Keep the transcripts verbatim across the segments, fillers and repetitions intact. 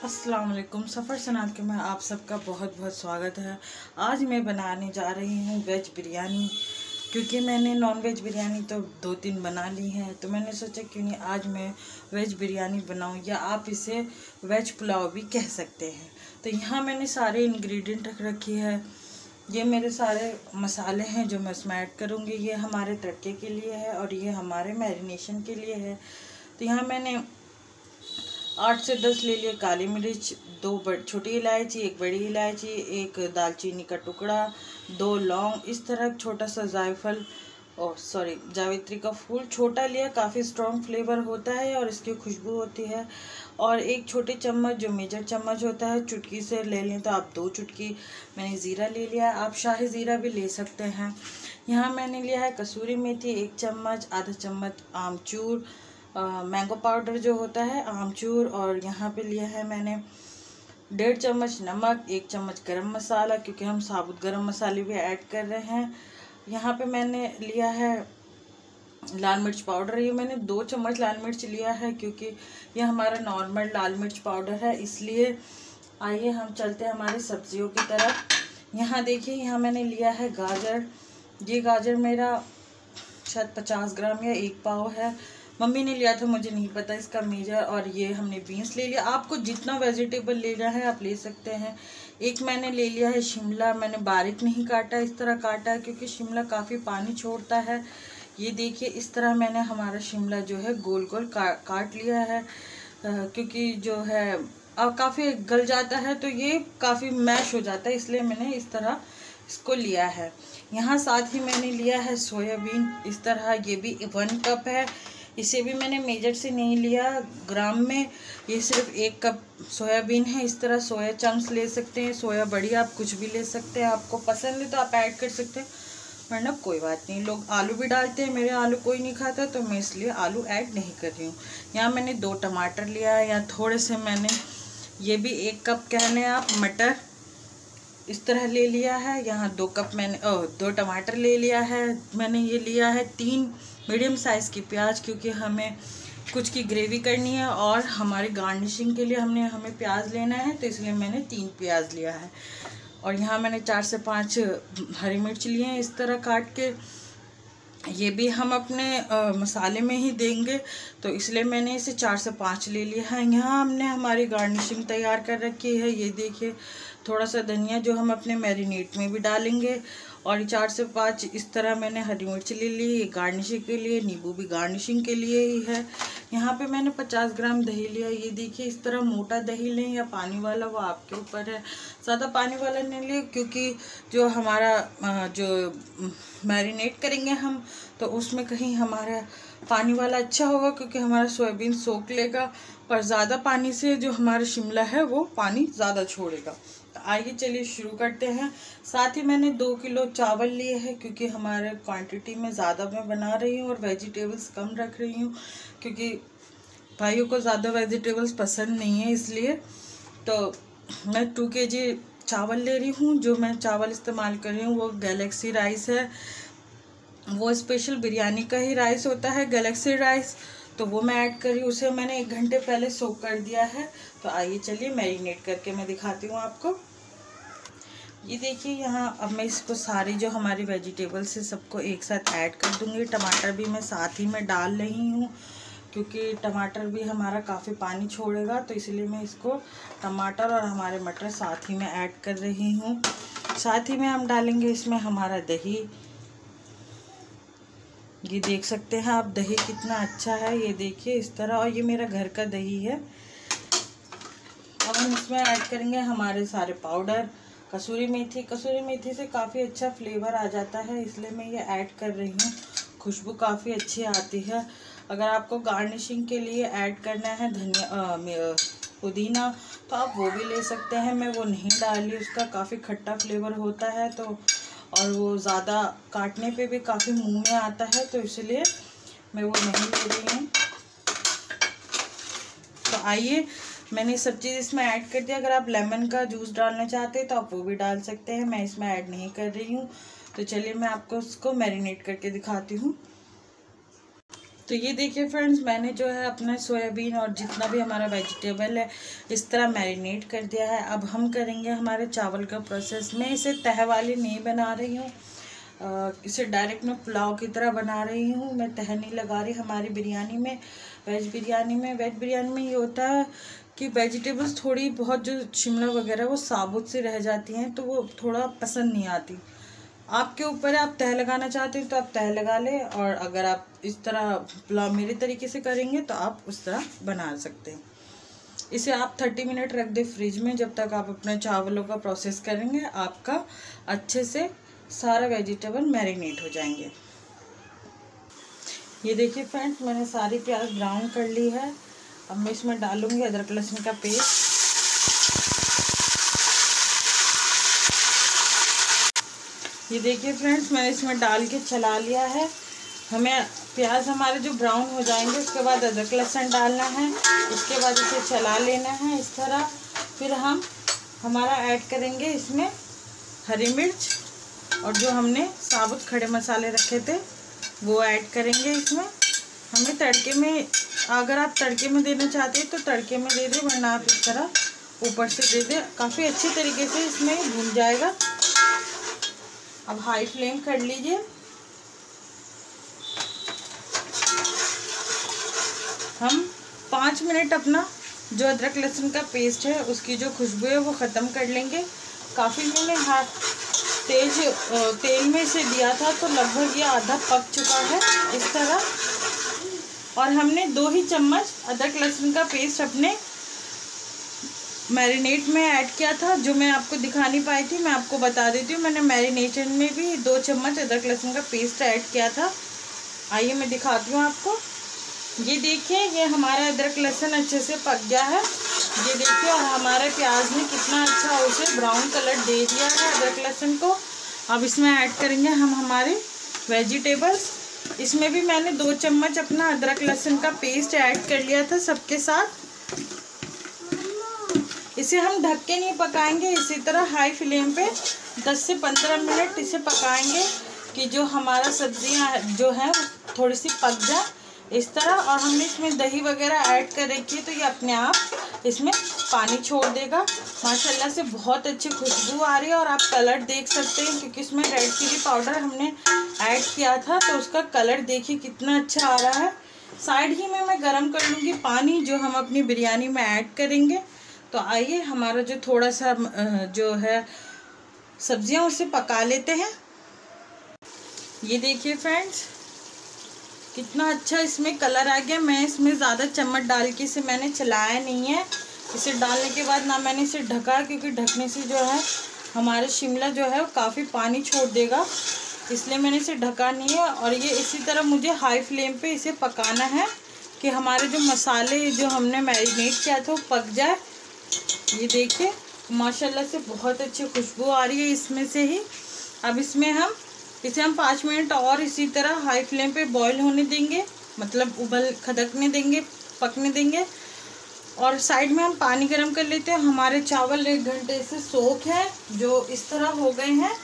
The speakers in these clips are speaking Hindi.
अस्सलाम वालेकुम। सफ़र सनात के में आप सबका बहुत बहुत स्वागत है। आज मैं बनाने जा रही हूँ वेज बिरयानी, क्योंकि मैंने नॉन वेज बिरयानी तो दो तीन बना ली है, तो मैंने सोचा क्यों नहीं आज मैं वेज बिरयानी बनाऊँ, या आप इसे वेज पुलाव भी कह सकते हैं। तो यहाँ मैंने सारे इंग्रेडिएंट रख रखी है। ये मेरे सारे मसाले हैं जो मैं इसमें ऐड करूँगी। ये हमारे तड़के के लिए है और ये हमारे मैरिनेशन के लिए है। तो यहाँ मैंने आठ से दस ले लिए काली मिर्च, दो बड़ छोटी इलायची, एक बड़ी इलायची, एक दालचीनी का टुकड़ा, दो लौंग, इस तरह छोटा सा जायफल और सॉरी जावित्री का फूल छोटा लिया, काफ़ी स्ट्रॉन्ग फ्लेवर होता है और इसकी खुशबू होती है। और एक छोटी चम्मच जो मेजर चम्मच होता है, चुटकी से ले लें तो आप दो चुटकी मैंने ज़ीरा ले लिया, आप शाही ज़ीरा भी ले सकते हैं। यहाँ मैंने लिया है कसूरी मेथी एक चम्मच, आधा चम्मच आमचूर, मैंगो पाउडर जो होता है आमचूर, और यहाँ पे लिया है मैंने डेढ़ चम्मच नमक, एक चम्मच गरम मसाला, क्योंकि हम साबुत गरम मसाले भी ऐड कर रहे हैं। यहाँ पे मैंने लिया है लाल मिर्च पाउडर, ये मैंने दो चम्मच लाल मिर्च लिया है, क्योंकि ये हमारा नॉर्मल लाल मिर्च पाउडर है, इसलिए। आइए हम चलते हैं हमारी सब्जियों की तरफ। यहाँ देखिए, यहाँ मैंने लिया है गाजर। ये गाजर मेरा शायद पचास ग्राम या एक पाव है, मम्मी ने लिया था, मुझे नहीं पता इसका मेजर। और ये हमने बीन्स ले लिया, आपको जितना वेजिटेबल लेना है आप ले सकते हैं। एक मैंने ले लिया है शिमला, मैंने बारीक नहीं काटा, इस तरह काटा है क्योंकि शिमला काफ़ी पानी छोड़ता है। ये देखिए, इस तरह मैंने हमारा शिमला जो है गोल गोल का, काट लिया है, आ, क्योंकि जो है अब काफ़ी गल जाता है तो ये काफ़ी मैश हो जाता है, इसलिए मैंने इस तरह इसको लिया है। यहाँ साथ ही मैंने लिया है सोयाबीन, इस तरह ये भी वन कप है। इसे भी मैंने मेजर से नहीं लिया ग्राम में, ये सिर्फ एक कप सोयाबीन है। इस तरह सोया चंक्स ले सकते हैं, सोया बड़ी आप कुछ भी ले सकते हैं, आपको पसंद है तो आप ऐड कर सकते हैं, वरना कोई बात नहीं। लोग आलू भी डालते हैं, मेरे आलू कोई नहीं खाता तो मैं इसलिए आलू ऐड नहीं कर रही हूँ। यहाँ मैंने दो टमाटर लिया है, यहाँ थोड़े से मैंने ये भी एक कप कहने आप मटर इस तरह ले लिया है। यहाँ दो कप मैंने ओ, दो टमाटर ले लिया है मैंने। ये लिया है तीन मीडियम साइज़ की प्याज, क्योंकि हमें कुछ की ग्रेवी करनी है और हमारी गार्निशिंग के लिए हमने हमें प्याज लेना है, तो इसलिए मैंने तीन प्याज लिया है। और यहाँ मैंने चार से पाँच हरी मिर्च लिए हैं इस तरह काट के। ये भी हम अपने आ, मसाले में ही देंगे, तो इसलिए मैंने इसे चार से पाँच ले लिया है। यहाँ हमने हमारी गार्निशिंग तैयार कर रखी है। ये देखिए, थोड़ा सा धनिया जो हम अपने मैरिनेट में भी डालेंगे, और चार से पाँच इस तरह मैंने हरी मिर्च ले ली, ये गार्निशिंग के लिए, नींबू भी गार्निशिंग के लिए ही है। यहाँ पे मैंने पचास ग्राम दही लिया। ये देखिए, इस तरह मोटा दही लें या पानी वाला, वो आपके ऊपर है। ज़्यादा पानी वाला नहीं ले, क्योंकि जो हमारा जो मैरिनेट करेंगे हम, तो उसमें कहीं हमारा पानी वाला अच्छा होगा, क्योंकि हमारा सोयाबीन सोख लेगा, पर ज़्यादा पानी से जो हमारा शिमला है वो पानी ज़्यादा छोड़ेगा। तो आइए चलिए शुरू करते हैं। साथ ही मैंने दो किलो चावल लिए हैं, क्योंकि हमारे क्वांटिटी में ज़्यादा मैं बना रही हूँ और वेजिटेबल्स कम रख रही हूँ, क्योंकि भाइयों को ज़्यादा वेजिटेबल्स पसंद नहीं है, इसलिए। तो मैं टू के जी चावल ले रही हूँ। जो मैं चावल इस्तेमाल कर रही हूँ वो गैलेक्सी राइस है, वो स्पेशल बिरयानी का ही राइस होता है, गैलेक्सी राइस, तो वो मैं ऐड कर रही हूँ। उसे मैंने एक घंटे पहले सोक कर दिया है। तो आइए चलिए मैरिनेट करके मैं दिखाती हूँ आपको। ये देखिए, यहाँ अब मैं इसको सारी जो हमारी वेजिटेबल्स है सबको एक साथ ऐड कर दूँगी। टमाटर भी मैं साथ ही में डाल रही हूँ, क्योंकि टमाटर भी हमारा काफ़ी पानी छोड़ेगा, तो इसलिए मैं इसको टमाटर और हमारे मटर साथ ही में ऐड कर रही हूँ। साथ ही में हम डालेंगे इसमें हमारा दही। ये देख सकते हैं आप दही कितना अच्छा है, ये देखिए इस तरह, और ये मेरा घर का दही है। अब हम इसमें ऐड करेंगे हमारे सारे पाउडर। कसूरी मेथी, कसूरी मेथी से काफ़ी अच्छा फ्लेवर आ जाता है, इसलिए मैं ये ऐड कर रही हूँ, खुशबू काफ़ी अच्छी आती है। अगर आपको गार्निशिंग के लिए ऐड करना है धनिया पुदीना, तो आप वो भी ले सकते हैं, मैं वो नहीं डाली, उसका काफ़ी खट्टा फ्लेवर होता है, तो और वो ज़्यादा काटने पे भी काफ़ी मुंह में आता है, तो इसलिए मैं वो नहीं ले रही हूँ। तो आइए, मैंने सब चीज़ इसमें ऐड कर दिया। अगर आप लेमन का जूस डालना चाहते हैं तो आप वो भी डाल सकते हैं, मैं इसमें ऐड नहीं कर रही हूँ। तो चलिए मैं आपको उसको मैरिनेट करके दिखाती हूँ। तो ये देखिए फ्रेंड्स, मैंने जो है अपना सोयाबीन और जितना भी हमारा वेजिटेबल है इस तरह मैरिनेट कर दिया है। अब हम करेंगे हमारे चावल का प्रोसेस। मैं इसे तह वाली नहीं बना रही हूँ, इसे डायरेक्ट मैं पुलाव की तरह बना रही हूँ। मैं तह नहीं लगा रही। हमारी बिरयानी में, वेज बिरयानी में वेज बिरयानी में ये होता है कि वेजिटेबल्स थोड़ी बहुत जो शिमला वगैरह वो साबुत से रह जाती हैं, तो वो थोड़ा पसंद नहीं आती। आपके ऊपर है, आप तह लगाना चाहते हैं तो आप तह लगा लें, और अगर आप इस तरह पुलाव मेरे तरीके से करेंगे तो आप उस तरह बना सकते हैं। इसे आप तीस मिनट रख दें फ्रिज में। जब तक आप अपने चावलों का प्रोसेस करेंगे आपका अच्छे से सारा वेजिटेबल मैरिनेट हो जाएंगे। ये देखिए फ्रेंड्स, मैंने सारी प्याज ब्राउन कर ली है। अब मैं इसमें डालूंगी अदरक लहसुन का पेस्ट। ये देखिए फ्रेंड्स, मैंने इसमें डाल के चला लिया है। हमें प्याज हमारे जो ब्राउन हो जाएंगे उसके बाद अदरक लहसुन डालना है। इसके बाद इसे चला लेना है इस तरह। फिर हम हमारा ऐड करेंगे इसमें हरी मिर्च, और जो हमने साबुत खड़े मसाले रखे थे वो ऐड करेंगे इसमें। हमें तड़के में, अगर आप तड़के में देना चाहते हैं तो तड़के में दे दें, वरना आप इस तरह ऊपर से दे दें। काफ़ी अच्छी तरीके से इसमें भून जाएगा। अब हाई फ्लेम कर लीजिए। हम पाँच मिनट अपना जो अदरक लहसुन का पेस्ट है उसकी जो खुशबू है वो ख़त्म कर लेंगे। काफ़ी मैंने हाथ तेज तेल में इसे दिया था तो लगभग ये आधा पक चुका है इस तरह। और हमने दो ही चम्मच अदरक लहसुन का पेस्ट अपने मैरिनेट में ऐड किया था, जो मैं आपको दिखा नहीं पाई थी। मैं आपको बता देती हूँ, मैंने मैरिनेशन में भी दो चम्मच अदरक लहसुन का पेस्ट ऐड किया था। आइए मैं दिखाती हूँ आपको। ये देखिए, ये हमारा अदरक लहसुन अच्छे से पक गया है। ये देखिए, और हमारे प्याज ने कितना अच्छा उसे ब्राउन कलर दे दिया है अदरक लहसुन को। अब इसमें ऐड करेंगे हम हमारे वेजिटेबल्स। इसमें भी मैंने दो चम्मच अपना अदरक लहसुन का पेस्ट ऐड कर लिया था सबके साथ। इसे हम ढक के नहीं पकाएंगे, इसी तरह हाई फ्लेम पे दस से पंद्रह मिनट इसे पकाएंगे कि जो हमारा सब्जियां जो है थोड़ी सी पक जाए इस तरह। और हमने इसमें दही वगैरह ऐड कर रखी है तो ये अपने आप इसमें पानी छोड़ देगा। माशाल्लाह से बहुत अच्छी खुशबू आ रही है, और आप कलर देख सकते हैं क्योंकि इसमें रेड चिली पाउडर हमने ऐड किया था तो उसका कलर देखिए कितना अच्छा आ रहा है। साइड ही में मैं गरम कर लूँगी पानी जो हम अपनी बिरयानी में ऐड करेंगे। तो आइए हमारा जो थोड़ा सा जो है सब्जियां उसे पका लेते हैं। ये देखिए फ्रेंड्स, कितना अच्छा इसमें कलर आ गया। मैं इसमें ज़्यादा चम्मच डाल के इसे मैंने चलाया नहीं है। इसे डालने के बाद ना मैंने इसे ढका, क्योंकि ढकने से जो है हमारे शिमला जो है वो काफ़ी पानी छोड़ देगा, इसलिए मैंने इसे ढका नहीं है। और ये इसी तरह मुझे हाई फ्लेम पे इसे पकाना है कि हमारे जो मसाले जो हमने मैरिनेट किया था वो पक जाए। ये देखिए माशाल्लाह से बहुत अच्छी खुशबू आ रही है इसमें से ही। अब इसमें हम इसे हम पाँच मिनट और इसी तरह हाई फ्लेम पे बॉईल होने देंगे, मतलब उबल खदकने देंगे, पकने देंगे। और साइड में हम पानी गर्म कर लेते हैं। हमारे चावल एक घंटे से सोख है, जो इस तरह हो गए हैं।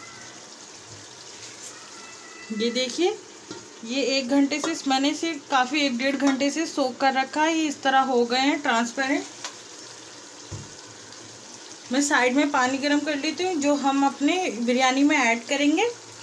ये देखिए, ये एक घंटे से मैंने इसे काफ़ी एक डेढ़ घंटे से सोख कर रखा है। ये इस तरह हो गए हैं ट्रांसपेरेंट। मैं साइड में पानी गर्म कर लेती हूँ जो हम अपने बिरयानी में ऐड करेंगे।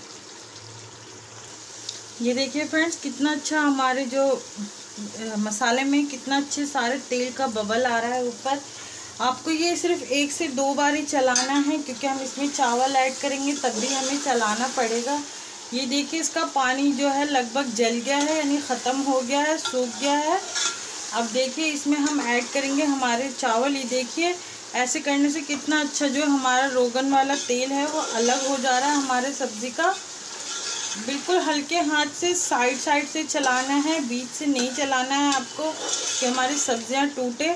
ये देखिए फ्रेंड्स, कितना अच्छा हमारे जो मसाले में कितना अच्छे सारे तेल का बबल आ रहा है ऊपर। आपको ये सिर्फ एक से दो बार ही चलाना है, क्योंकि हम इसमें चावल ऐड करेंगे तब भी हमें चलाना पड़ेगा। ये देखिए, इसका पानी जो है लगभग जल गया है, यानी ख़त्म हो गया है, सूख गया है। अब देखिए इसमें हम ऐड करेंगे हमारे चावल। ये देखिए, ऐसे करने से कितना अच्छा जो हमारा रोगन वाला तेल है वो अलग हो जा रहा है हमारे सब्ज़ी का। बिल्कुल हल्के हाथ से साइड साइड से चलाना है, बीच से नहीं चलाना है आपको कि हमारी सब्जियां टूटे।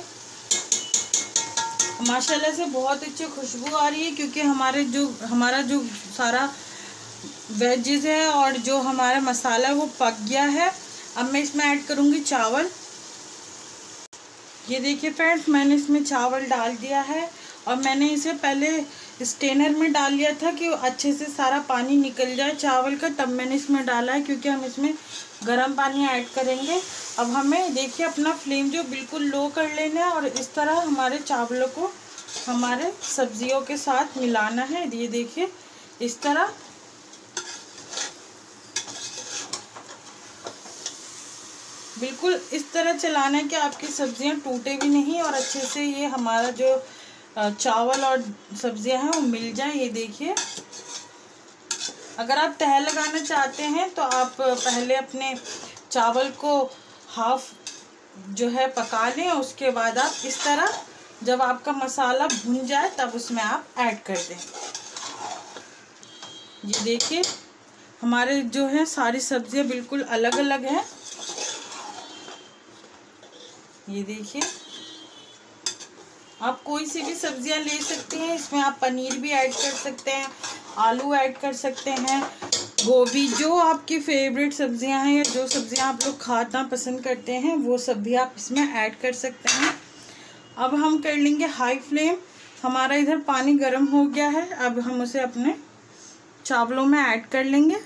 माशाल्लाह से बहुत अच्छी खुशबू आ रही है, क्योंकि हमारे जो हमारा जो सारा वेजेस है और जो हमारा मसाला है वो पक गया है। अब मैं इसमें ऐड करूँगी चावल। ये देखिए फ्रेंड्स, मैंने इसमें चावल डाल दिया है और मैंने इसे पहले स्ट्रेनर में डाल लिया था कि अच्छे से सारा पानी निकल जाए चावल का, तब मैंने इसमें डाला है, क्योंकि हम इसमें गर्म पानी ऐड करेंगे। अब हमें देखिए अपना फ्लेम जो बिल्कुल लो कर लेना है और इस तरह हमारे चावलों को हमारे सब्जियों के साथ मिलाना है। ये देखिए इस तरह बिल्कुल इस तरह चलाना है कि आपकी सब्जियां टूटे भी नहीं और अच्छे से ये हमारा जो चावल और सब्जियां हैं वो मिल जाए। ये देखिए, अगर आप तह लगाना चाहते हैं तो आप पहले अपने चावल को हाफ जो है पका लें, उसके बाद आप इस तरह जब आपका मसाला भुन जाए तब उसमें आप ऐड कर दें। ये देखिए हमारे जो है सारी सब्जियां बिल्कुल अलग अलग हैं। ये देखिए, आप कोई सी भी सब्जियां ले सकते हैं, इसमें आप पनीर भी ऐड कर सकते हैं, आलू ऐड कर सकते हैं, गोभी, जो आपकी फेवरेट सब्जियां हैं या जो सब्जियां आप लोग खाना पसंद करते हैं वो सब भी आप इसमें ऐड कर सकते हैं। अब हम कर लेंगे हाई फ्लेम। हमारा इधर पानी गर्म हो गया है, अब हम उसे अपने चावलों में ऐड कर लेंगे।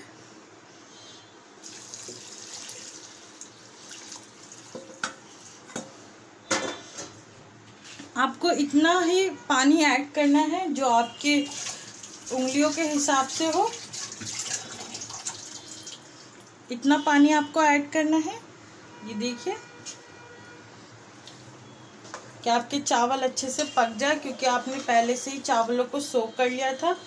आपको इतना ही पानी ऐड करना है जो आपके उंगलियों के हिसाब से हो, इतना पानी आपको ऐड करना है। ये देखिए कि आपके चावल अच्छे से पक जाए, क्योंकि आपने पहले से ही चावलों को सोक कर लिया था।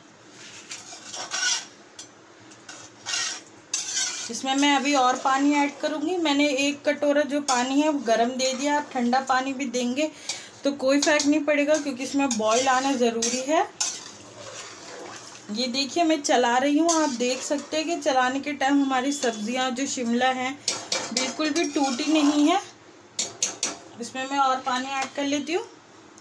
इसमें मैं अभी और पानी ऐड करूँगी। मैंने एक कटोरा जो पानी है वो गर्म दे दिया। आप ठंडा पानी भी देंगे तो कोई फर्क नहीं पड़ेगा, क्योंकि इसमें बॉईल आना ज़रूरी है। ये देखिए मैं चला रही हूँ, आप देख सकते हैं कि चलाने के टाइम हमारी सब्जियाँ जो शिमला हैं बिल्कुल भी टूटी नहीं है। इसमें मैं और पानी ऐड कर लेती हूँ।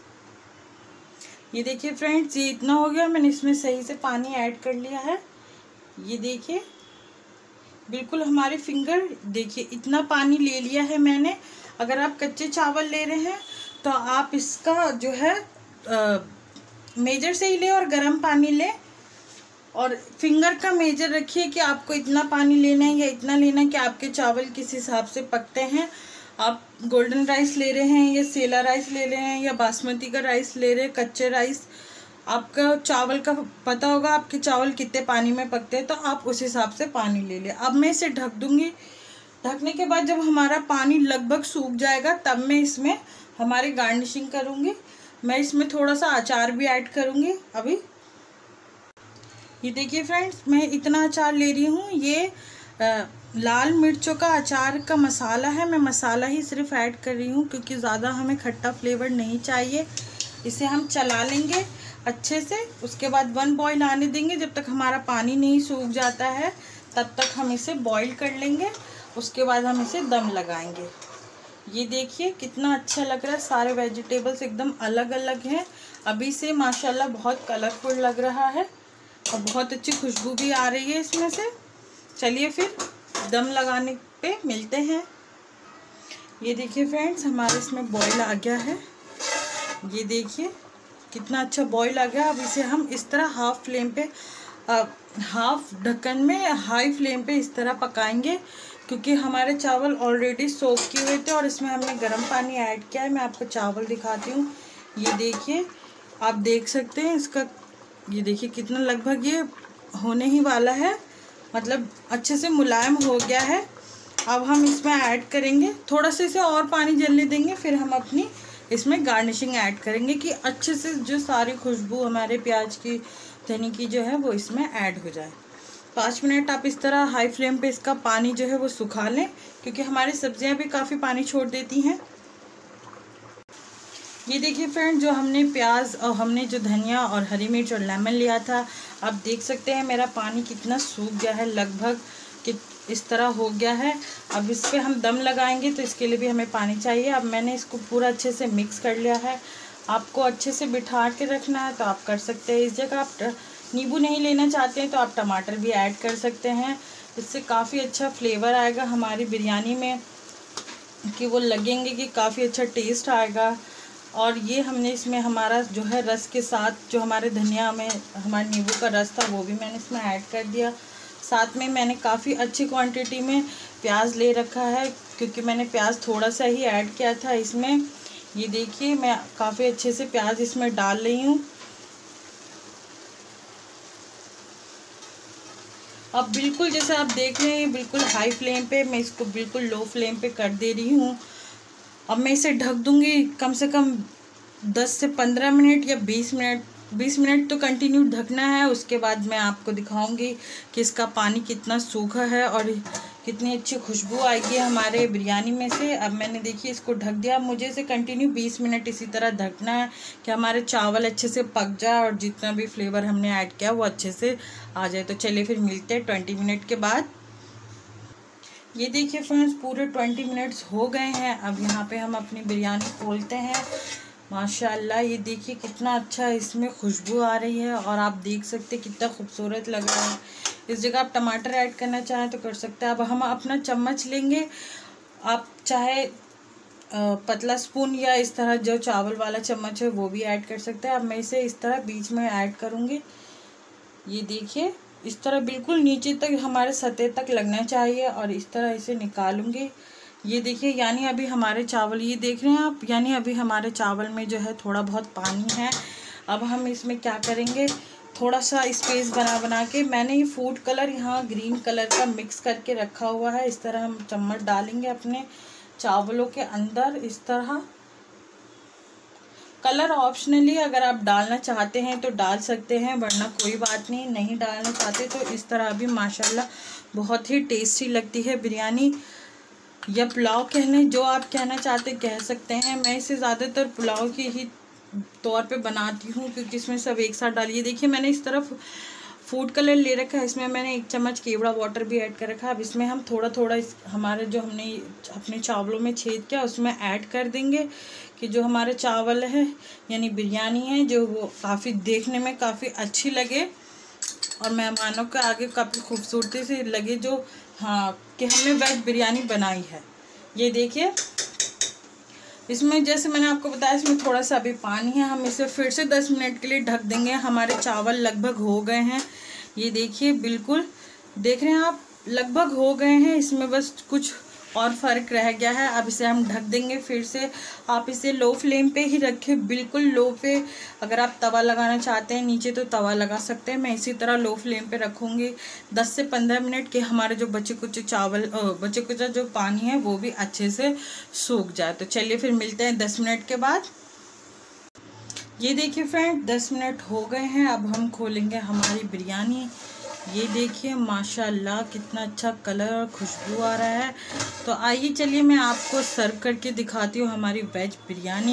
ये देखिए फ्रेंड्स, ये इतना हो गया, मैंने इसमें सही से पानी ऐड कर लिया है। ये देखिए बिल्कुल हमारे फिंगर, देखिए इतना पानी ले लिया है मैंने। अगर आप कच्चे चावल ले रहे हैं तो आप इसका जो है आ, मेजर से ही लें और गर्म पानी लें, और फिंगर का मेजर रखिए कि आपको इतना पानी लेना है या इतना लेना है कि आपके चावल किस हिसाब से पकते हैं। आप गोल्डन राइस ले रहे हैं या सेला राइस ले रहे हैं या बासमती का राइस ले रहे हैं, कच्चे राइस, आपका चावल का पता होगा आपके चावल कितने पानी में पकते हैं, तो आप उस हिसाब से पानी ले लें। अब मैं इसे ढक दूंगी। ढकने के बाद जब हमारा पानी लगभग सूख जाएगा तब मैं इसमें हमारी गार्निशिंग करूँगी। मैं इसमें थोड़ा सा अचार भी ऐड करूँगी अभी। ये देखिए फ्रेंड्स, मैं इतना अचार ले रही हूँ। ये आ, लाल मिर्चों का अचार का मसाला है। मैं मसाला ही सिर्फ ऐड कर रही हूँ, क्योंकि ज़्यादा हमें खट्टा फ्लेवर नहीं चाहिए। इसे हम चला लेंगे अच्छे से, उसके बाद वन बॉईल आने देंगे। जब तक हमारा पानी नहीं सूख जाता है तब तक हम इसे बॉईल कर लेंगे। उसके बाद हम इसे दम लगाएंगे। ये देखिए कितना अच्छा लग रहा है, सारे वेजिटेबल्स एकदम अलग अलग हैं। अभी से माशाल्लाह बहुत कलरफुल लग रहा है और बहुत अच्छी खुशबू भी आ रही है इसमें से। चलिए फिर दम लगाने पे मिलते हैं। ये देखिए फ्रेंड्स, हमारे इसमें बॉईल आ गया है। ये देखिए कितना अच्छा बॉईल आ गया। अब इसे हम इस तरह हाफ फ्लेम पे, आ, हाफ ढक्कन में हाई फ्लेम पे इस तरह पकाएंगे, क्योंकि हमारे चावल ऑलरेडी सोक किए हुए थे और इसमें हमने गर्म पानी ऐड किया है। मैं आपको चावल दिखाती हूँ। ये देखिए, आप देख सकते हैं इसका, ये देखिए कितना लगभग ये होने ही वाला है, मतलब अच्छे से मुलायम हो गया है। अब हम इसमें ऐड करेंगे, थोड़ा सा इसे और पानी जलने देंगे, फिर हम अपनी इसमें गार्निशिंग ऐड करेंगे कि अच्छे से जो सारी खुशबू हमारे प्याज की, धनी की जो है वो इसमें ऐड हो जाए। पाँच मिनट आप इस तरह हाई फ्लेम पे इसका पानी जो है वो सुखा लें, क्योंकि हमारी सब्जियां भी काफ़ी पानी छोड़ देती हैं। ये देखिए फ्रेंड, जो हमने प्याज और हमने जो धनिया और हरी मिर्च और लेमन लिया था, आप देख सकते हैं मेरा पानी कितना सूख गया है, लगभग कि इस तरह हो गया है। अब इस पर हम दम लगाएंगे तो इसके लिए भी हमें पानी चाहिए। अब मैंने इसको पूरा अच्छे से मिक्स कर लिया है। आपको अच्छे से बिठा के रखना है तो आप कर सकते हैं। इस जगह आप नींबू नहीं लेना चाहते हैं तो आप टमाटर भी ऐड कर सकते हैं। इससे काफ़ी अच्छा फ्लेवर आएगा हमारी बिरयानी में, कि वो लगेंगे कि काफ़ी अच्छा टेस्ट आएगा। और ये हमने इसमें हमारा जो है रस के साथ जो हमारे धनिया में हमारे नींबू का रस था वो भी मैंने इसमें ऐड कर दिया। साथ में मैंने काफ़ी अच्छी क्वांटिटी में प्याज ले रखा है, क्योंकि मैंने प्याज थोड़ा सा ही ऐड किया था इसमें। ये देखिए मैं काफ़ी अच्छे से प्याज इसमें डाल रही हूँ। अब बिल्कुल जैसे आप देख रहे हैं बिल्कुल हाई फ्लेम पे, मैं इसको बिल्कुल लो फ्लेम पे कर दे रही हूँ। अब मैं इसे ढक दूँगी कम से कम दस से पंद्रह मिनट या बीस मिनट बीस मिनट तो कंटिन्यू ढकना है। उसके बाद मैं आपको दिखाऊंगी कि इसका पानी कितना सूखा है और कितनी अच्छी खुशबू आएगी हमारे बिरयानी में से। अब मैंने देखिए इसको ढक दिया। अब मुझे इसे कंटिन्यू बीस मिनट इसी तरह ढकना है कि हमारे चावल अच्छे से पक जाए और जितना भी फ्लेवर हमने ऐड किया वो अच्छे से आ जाए। तो चलिए फिर मिलते हैं ट्वेंटी मिनट के बाद। ये देखिए फ्रेंड्स पूरे ट्वेंटी मिनट्स हो गए हैं। अब यहाँ पे हम अपनी बिरयानी खोलते हैं। माशाल्लाह ये देखिए कितना अच्छा इसमें खुशबू आ रही है और आप देख सकते हैं कितना खूबसूरत लग रहा है। इस जगह आप टमाटर ऐड करना चाहें तो कर सकते हैं। अब हम अपना चम्मच लेंगे, आप चाहे पतला स्पून या इस तरह जो चावल वाला चम्मच है वो भी ऐड कर सकते हैं। अब मैं इसे इस तरह बीच में ऐड करूँगी। ये देखिए इस तरह बिल्कुल नीचे तक हमारे सतह तक लगना चाहिए और इस तरह इसे निकालूंगी। ये देखिए यानी अभी हमारे चावल, ये देख रहे हैं आप, यानी अभी हमारे चावल में जो है थोड़ा बहुत पानी है। अब हम इसमें क्या करेंगे, थोड़ा सा स्पेस बना बना के मैंने ये फूड कलर यहाँ ग्रीन कलर का मिक्स करके रखा हुआ है। इस तरह हम चम्मच डालेंगे अपने चावलों के अंदर। इस तरह कलर ऑप्शनली अगर आप डालना चाहते हैं तो डाल सकते हैं, वरना कोई बात नहीं। नहीं डालना चाहते तो इस तरह भी माशाल्लाह बहुत ही टेस्टी लगती है बिरयानी, या पुलाव कहने जो आप कहना चाहते कह सकते हैं। मैं इसे ज़्यादातर पुलाव की ही तौर पे बनाती हूँ क्योंकि इसमें सब एक साथ डालिए। देखिए मैंने इस तरफ फूड कलर ले रखा है, इसमें मैंने एक चम्मच केवड़ा वाटर भी ऐड कर रखा है। अब इसमें हम थोड़ा थोड़ा इस हमारे जो हमने अपने चावलों में छेद किया उसमें ऐड कर देंगे कि जो हमारे चावल है यानी बिरयानी है जो वो काफ़ी देखने में काफ़ी अच्छी लगे और मेहमानों के आगे काफ़ी खूबसूरती से लगे, जो हाँ कि हमने वेज बिरयानी बनाई है। ये देखिए इसमें जैसे मैंने आपको बताया इसमें थोड़ा सा अभी पानी है। हम इसे फिर से दस मिनट के लिए ढक देंगे। हमारे चावल लगभग हो गए हैं। ये देखिए बिल्कुल देख रहे हैं आप, लगभग हो गए हैं। इसमें बस कुछ और फ़र्क रह गया है। अब इसे हम ढक देंगे फिर से। आप इसे लो फ्लेम पे ही रखें, बिल्कुल लो पे। अगर आप तवा लगाना चाहते हैं नीचे तो तवा लगा सकते हैं। मैं इसी तरह लो फ्लेम पे रखूँगी दस से पंद्रह मिनट के हमारे जो बचे कुछ चावल बचे कुछ जो पानी है वो भी अच्छे से सूख जाए। तो चलिए फिर मिलते हैं दस मिनट के बाद। ये देखिए फ्रेंड दस मिनट हो गए हैं। अब हम खोलेंगे हमारी बिरयानी। ये देखिए माशाल्लाह कितना अच्छा कलर और खुशबू आ रहा है। तो आइए चलिए मैं आपको सर्व करके दिखाती हूँ हमारी वेज बिरयानी।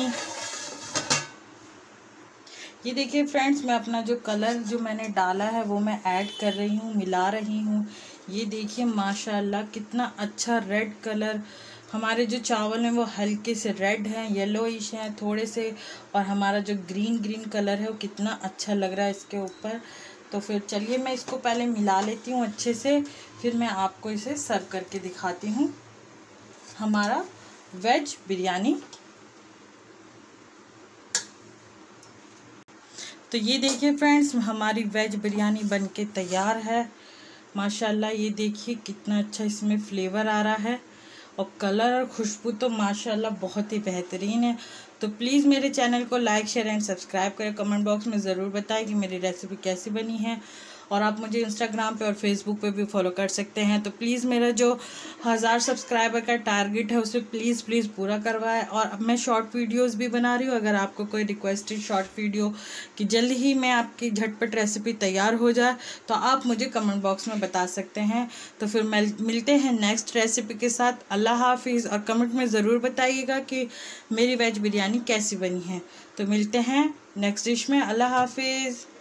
ये देखिए फ्रेंड्स मैं अपना जो कलर जो मैंने डाला है वो मैं ऐड कर रही हूँ, मिला रही हूँ। ये देखिए माशाल्लाह कितना अच्छा रेड कलर, हमारे जो चावल हैं वो हल्के से रेड हैं, येलोइश हैं थोड़े से, और हमारा जो ग्रीन ग्रीन कलर है वो कितना अच्छा लग रहा है इसके ऊपर। तो फिर चलिए मैं इसको पहले मिला लेती हूँ अच्छे से, फिर मैं आपको इसे सर्व करके दिखाती हूँ हमारा वेज बिरयानी। तो ये देखिए फ्रेंड्स हमारी वेज बिरयानी बनके तैयार है। माशाल्लाह ये देखिए कितना अच्छा इसमें फ्लेवर आ रहा है और कलर और खुशबू तो माशाल्लाह बहुत ही बेहतरीन है। तो प्लीज़ मेरे चैनल को लाइक शेयर एंड सब्सक्राइब करें। कमेंट बॉक्स में ज़रूर बताएं कि मेरी रेसिपी कैसी बनी है, और आप मुझे इंस्टाग्राम पे और फेसबुक पे भी फॉलो कर सकते हैं। तो प्लीज़ मेरा जो हज़ार सब्सक्राइबर का टारगेट है उसे प्लीज़ प्लीज़ पूरा करवाएं। और अब मैं शॉर्ट वीडियोस भी बना रही हूँ। अगर आपको कोई रिक्वेस्टेड शॉर्ट वीडियो कि जल्द ही मैं आपकी झटपट रेसिपी तैयार हो जाए तो आप मुझे कमेंट बॉक्स में बता सकते हैं। तो फिर मिलते हैं नेक्स्ट रेसिपी के साथ। अल्लाह हाफिज़। और कमेंट में ज़रूर बताइएगा कि मेरी वेज बिरयानी कैसी बनी है। तो मिलते हैं नेक्स्ट डिश में। अल्लाह हाफिज़।